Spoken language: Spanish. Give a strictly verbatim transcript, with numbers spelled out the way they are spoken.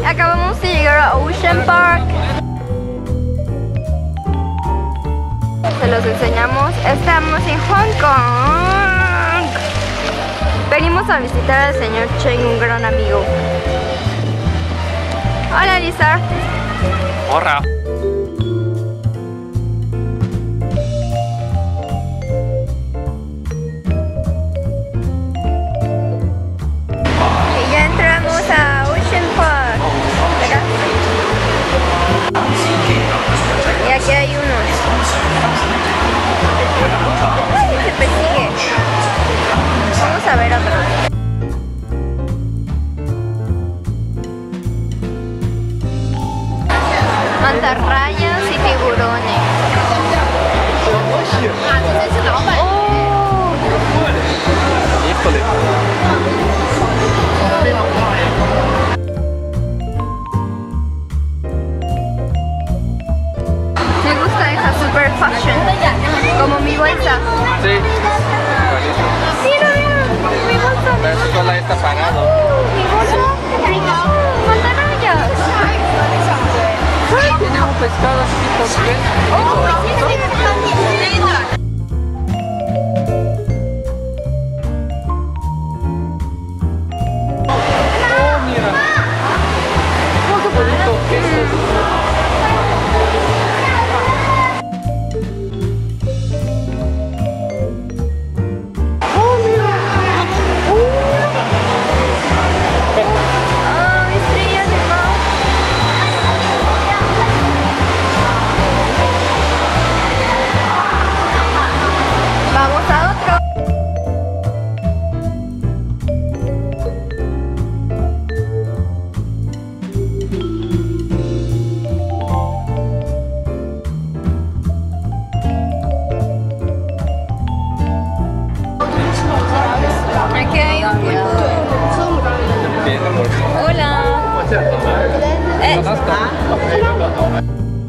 Acabamos de llegar a Ocean Park. Se los enseñamos. Estamos en Hong Kong. Venimos a visitar al señor Cheng, un gran amigo. Hola, Lisa. Hola. Y ya entramos a Ocean Park. Y aquí hay unos. ¡Ay, se persigue! Vamos a ver otro. Mantarrayas y tiburones. ¡Oh! Híjole. Me gusta esa super fashion. Como mi bolsa. Sí. Mira, mira, mi bolsa. La escuela está parado. Mi bolsa. Mantarrayas. Tenemos pescados chiquitos, ¿ves? Oh, mira. Oh, qué bonito. ¿Qué es eso? Aquí hay un Hola. Eh.